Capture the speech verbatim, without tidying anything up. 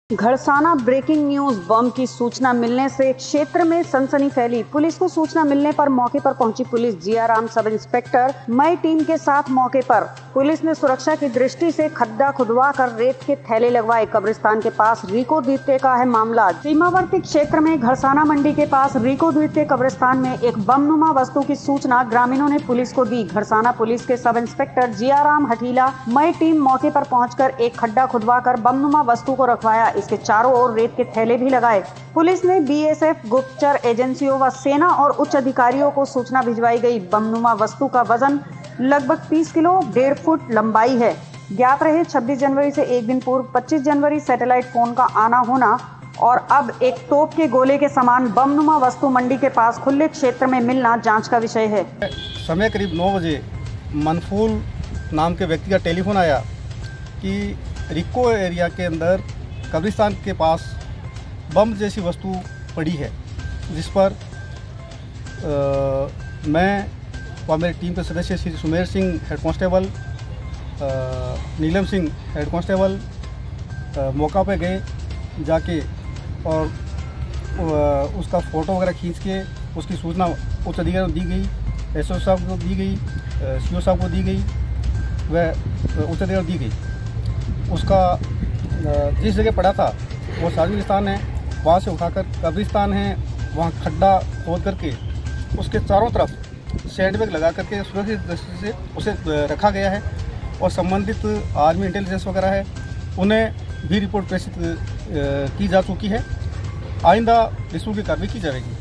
Gharsana breaking news. बम की सूचना मिलने से क्षेत्र में सनसनी फैली। पुलिस को सूचना मिलने पर मौके पर पहुंची पुलिस जियाराम सब इंस्पेक्टर मई टीम के साथ मौके पर। पुलिस ने सुरक्षा की दृष्टि से खड्डा खुदवा कर रेत के थैले लगवाए। कब्रिस्तान के पास रिको द्वितीय का है मामला। सीमावर्ती क्षेत्र में घड़साना मंडी के पास रिको द्वितीय कब्रिस्तान में एक बमनुमा वस्तु की सूचना ग्रामीणों ने पुलिस को दी। घड़साना पुलिस के सब इंस्पेक्टर जियाराम हठीला मई टीम मौके पर पहुंचकर एक खड्डा खुदवा कर बमनुमा वस्तु को रखवाया। इसके चारों ओर रेत के थैले भी लगाए। पुलिस ने बीएसएफ, गुप्तचर एजेंसियों व सेना और उच्च अधिकारियों को सूचना भिजवाई गई। बमनुमा वस्तु का वजन लगभग तीस किलो डेढ़ फुट लंबाई है। ज्ञात रहे छब्बीस जनवरी से एक दिन पूर्व पच्चीस जनवरी सैटेलाइट फोन का आना होना और अब एक तोप के गोले के समान बमनुमा वस्तु मंडी के पास खुले क्षेत्र में मिलना जांच का विषय है। समय करीब नौ बजे मनफूल नाम के व्यक्ति का टेलीफोन आया कि रिको एरिया के अंदर कब्रिस्तान के पास बम जैसी वस्तु पड़ी है, जिस पर आ, मैं और मेरी टीम के सदस्य Shri Sumer Singh head constable, Neelam Singh head constable मौका पर गए जाके और आ, उसका फ़ोटो वगैरह खींच के उसकी सूचना उच्च अधिकारियों को दी गई, एसओ साहब को दी गई, सीओ साहब को दी गई, वह उच्च अधिकारियों को दी गई। उसका जिस जगह पड़ा था वो सार्वजनिक स्थान है, वहाँ से उठाकर कब्रिस्तान है, वहाँ खड्डा खोद करके उसके चारों तरफ सैंडबैग लगा करके सुरक्षित दृष्टि से उसे रखा गया है और संबंधित आर्मी इंटेलिजेंस वगैरह है उन्हें भी रिपोर्ट प्रेषित की जा चुकी है। आइंदा इस की कार्रवाई की जाएगी।